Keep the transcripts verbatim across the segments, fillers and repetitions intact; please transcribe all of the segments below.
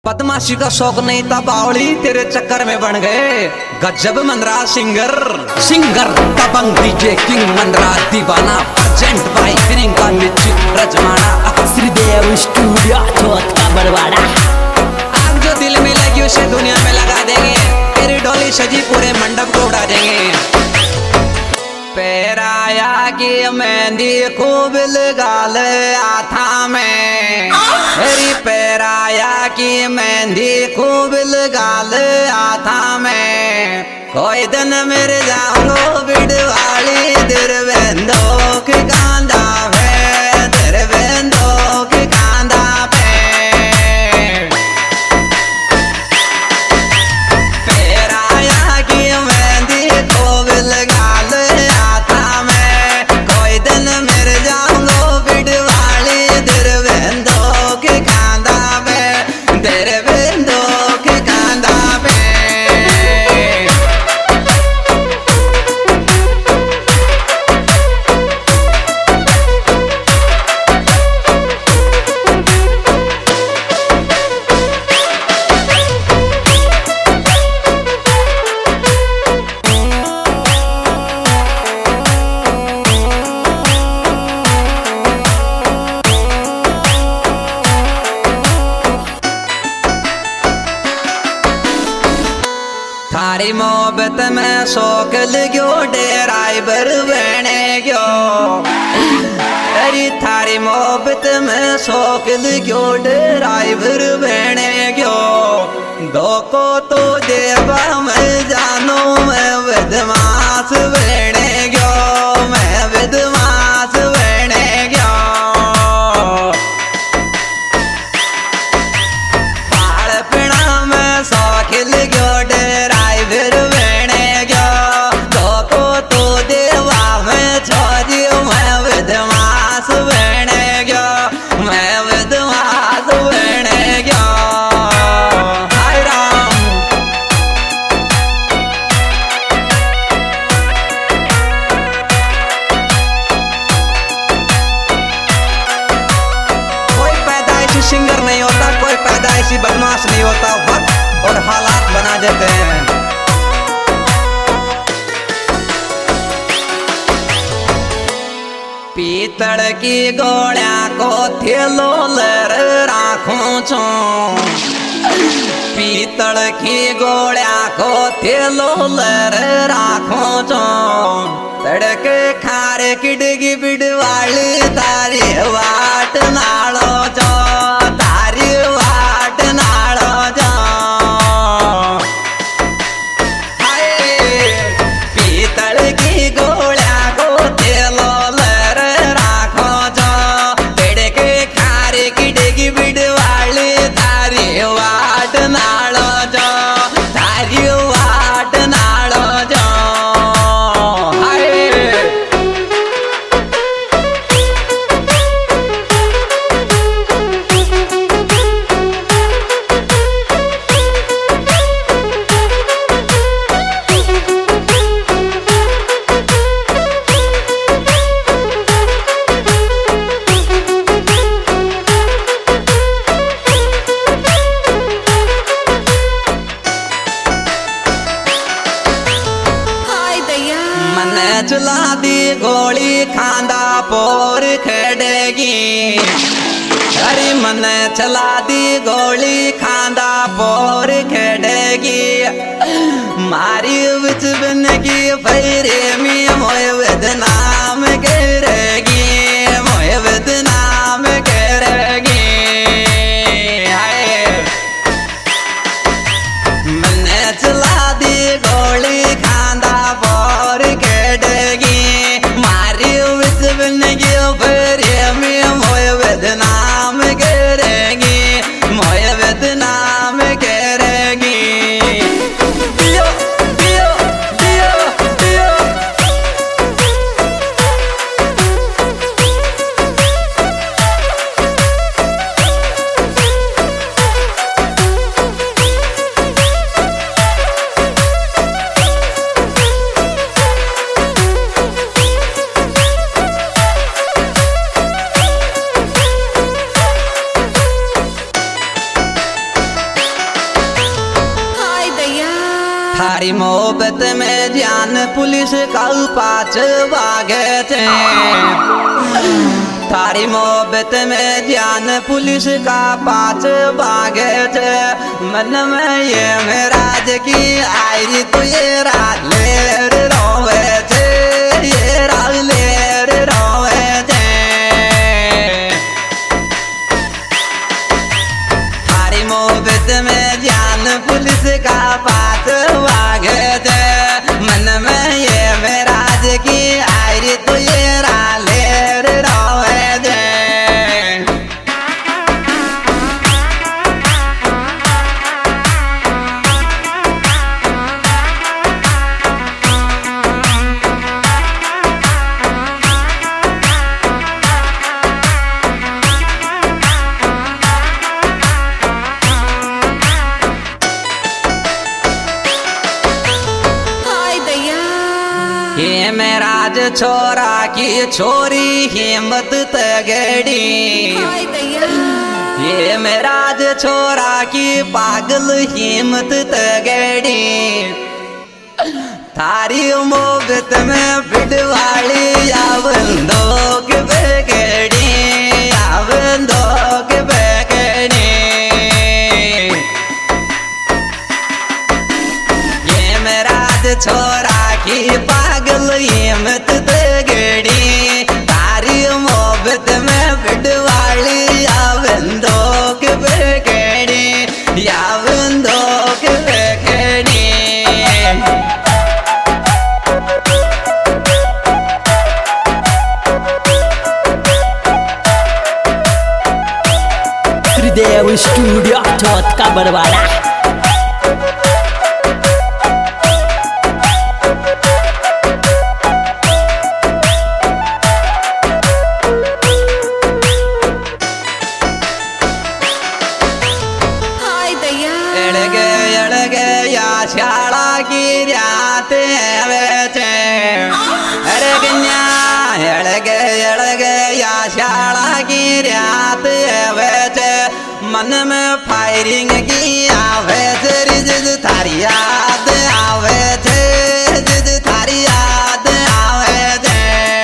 बदमाशी का शौक नहीं था बावली, तेरे चक्कर में बन गए गजब मंदरा सिंगर सिंगर दबंग DJ king Mandra Deewana present bye Priyanka निश्चित रजमाना श्रीदेव स्टूडियो चौथ का बड़वाड़ा। आग जो दिल में लगी उसे दुनिया में लगा देंगे, तेरी डोली सजी पूरे मंडप को उड़ा देंगे। पैराया की मेहंदी खूब लगा ले आथा में, मेरी पैराया की मेहंदी खूब लगा ले आथा में। कोई दिन मेरे जाओ बिड़वाली दिरवेंदो के कांदा पे, दिरवेंदो के कांदा पे। पैराया की मेहंदी खूब लगा ले आथा में, कोई दिन मेरे जाओ बिड़वाली दिरवेंदो के कांदा पे, दिरवेंदो के कांदा पे। थारी मोहब्बत में शौक लगो ड्राइवर बने गयो, अरे थारी मोहब्बत में शौक लगो ड्राइवर बने गयो। दो को तो देवा मैं जानो मैं बदमाश बने गयो, मैं बदमाश बने गयो। पाल पिना में शौक लगो सिंगर नहीं होता, कोई पैदाइशी बदमाश नहीं होता, वक्त और हालात बना देते हैं। पीतल की गोलिया को थेलो लर राखूं छो, पीतल की गोलिया को थेलो लर राखूं छो। तड़के खारे किडगी बिड़वाली तारी वाट नालो जो, तारी वाट नालो जो। हाय पीतल की गोलिया को तेलो लर राखो जो, तड़के खारे किडगी बिड़वाली तारी वाट नालो जो, तारी वाट नालो जो। चला दी गोली खांदा पोर खड़ेगी, अरे मन चला दी गोली खांदा पोर खड़ेगी। मारी विच बन की फेरे में मोए बदनाम करेगी, मोए बदनाम करेगी। मन चला दी गोली खांदा पोर खड़ेगी, मारी विच बन की फेरे में मोए बदनाम करेगी, मोए बदनाम करेगी। दियो दियो दियो दियो थारी मोहब्बत में जान पुलिस का पाच भागे थे। थारी मोहब्बत में जान पुलिस का पाच भागे थे। मन में ये मेराज की आई तो ये रात लेर रोवे थे, ये रात लेर रोवे थे। थारी मोहब्बत में जान पुलिस का पाच भागे थे। मन में ये मेराज की आई तो ये रात लेर रोवे थे। ये मेराज छोरा की छोरी हिम्मत तगड़ी। ये मेराज छोरा की पागल हिम्मत तगड़ी। थारी मोहब्बत में बिडवाली आवंदो के बेगड़ी, आवंदो के बेगड़ी। ये मेराज छोरा की पागल हिम्मत तगड़ी। तारी मोहब्बत में बिडवाली आवंदो के बेगड़ी, आवंदो के बेगड़ी। श्रीदेव स्टूडियो चौथ का बरवाड़ा। शाला की रात वेचे। अरे गन्या एड़गे एड़गे या शाला की रात वेचे। मन में फायरिंग की आवे थे, जिद थारी याद आवे थे, जिद थारी याद आवे थे।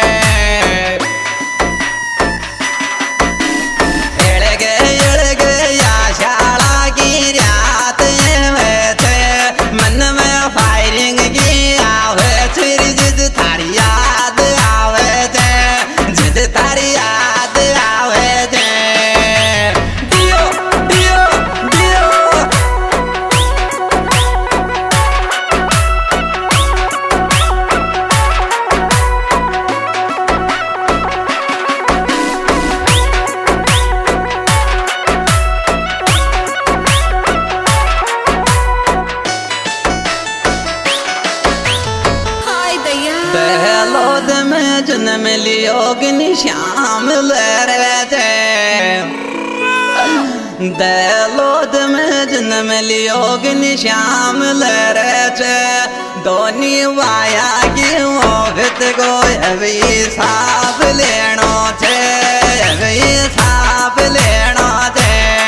एड़गे एड़गे या शाला की रात वेचे। मन में फायरिंग की आवे थे, जिद थारी याद आवे थे, जिद थारी याद आवे थे। दियो दियो दियो दहलोद में जन्म लियो अग्नि श्याम लहरे थे। दहलोद में जन्म लियो अग्नि श्याम लहरे थे। दोनी वाया की मोहब्बत को अभी साफ लेनो थे, अभी साफ लेनो थे।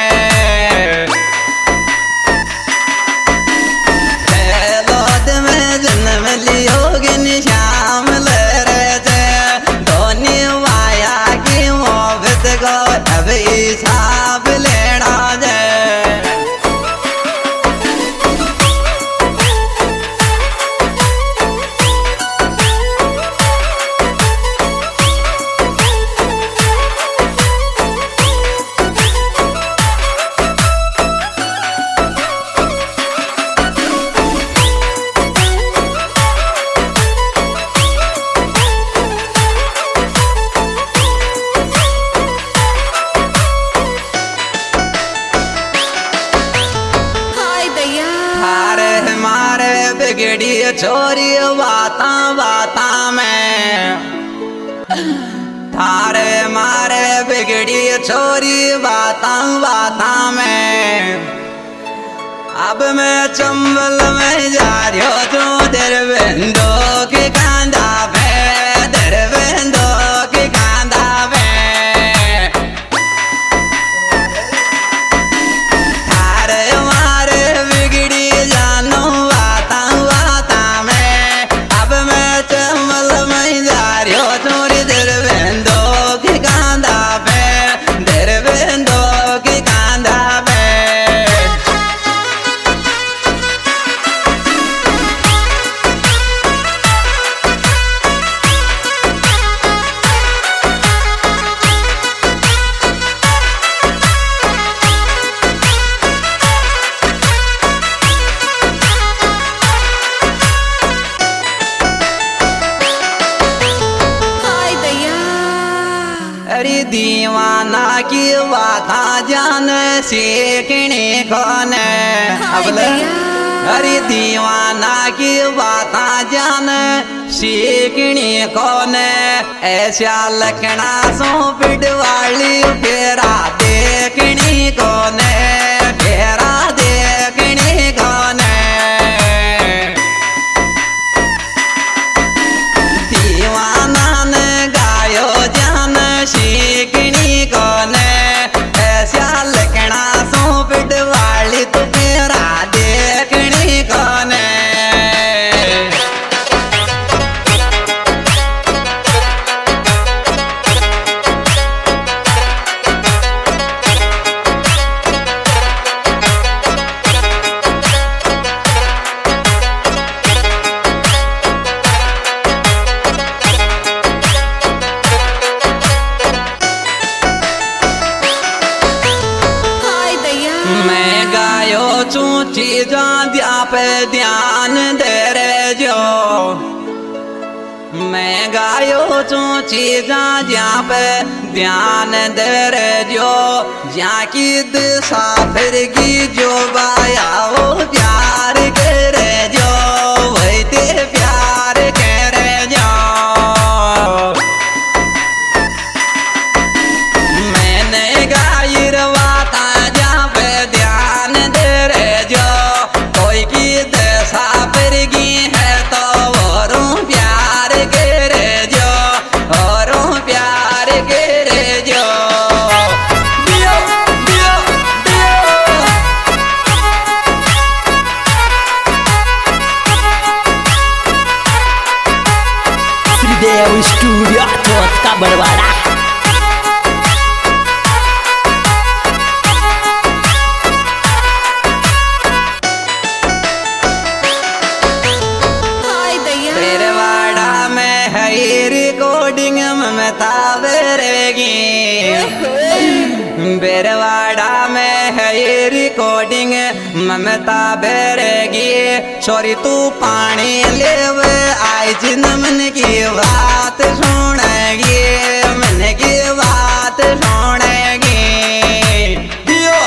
दहलोद में जन्म लियो अग्नि श्याम लहरे थे। दोनी वाया की मोहब्बत को अभी साफ लेना दे। बिगड़ी छोरी बाता बाता में। थारे मारे बिगड़ी छोरी बाता बाता में। अब मैं चंबल में जा रही हूँ जो दरबंदो के कांदा पे, दरबंदो के कांदा पे। थारे मारे बिगड़ी जानो बाता की बात जान सीखने कौन अब अरे दीवाना की बात जान सीखनी कौन ऐसा लखना सो पिटवाली फेरा देखनी कौन फेरा देखनी कौन दीवाना ने गायो जान सीखनी कौन ऐसा लखना सो पिटवाली तो फेरा देखनी कौन चीजा दिया पे ध्यान दे रे जो मैं गायो चू चीजा ज्या पे ध्यान दे रे जो ज्या की दिशा फिर की जो बाया वो प्यार करे जो वही ते प्यार करे जो मैंने गाई रवाता ज्या पे ध्यान दे रे जो कोई की दशा फिर की है तो औरों प्यार करे जो औरों प्यार करे जो दियो दियो दियो श्रीदेव स्टूडियो चौथ बरवाड़ा। रिकॉर्डिंग ममता बेरेगी बेरवाड़ा में है ये रिकॉर्डिंग ममता बेरेगी सॉरी तू पानी लेवे आई जिन मन की बात सुनेगी मन की बात सुनेगी दियो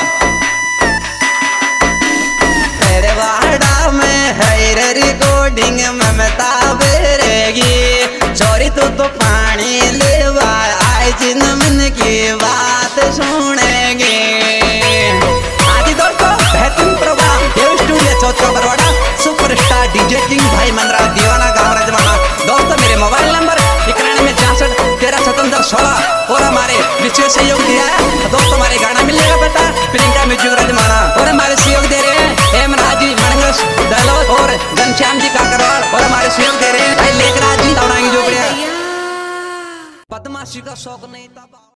बेरवाड़ा में है रिकॉर्डिंग ममता बेरेगी सॉरी तू तो पानी लेवा आए जिन मन की बात सुनेंगे। आदि दोस्तों बेहतरीन प्रोग्राम देव स्टूडियो चौथ का बरवाड़ा सुपरस्टार डीजे किंग भाई मनरा दीवाना गाँव रजवाना। दोस्तों मेरे मोबाइल नंबर इक्यानवे में छियासठ तेरह सतहत्तर सोलह और हमारे विशेष सहयोग दिया है दोस्तों हमारे गाना मिलेगा बेटा प्रियंका म्यूजिक रजवाना और हमारे सहयोग दे रहे हैं एम राजी मनगस दहलोत और घनश्याम जी काकरवाल और हमारे सहयोग दे रहे हैं भाई लेखराज जी दौड़ाएंगे जो बढ़िया बदमाशी का शौक नहीं था।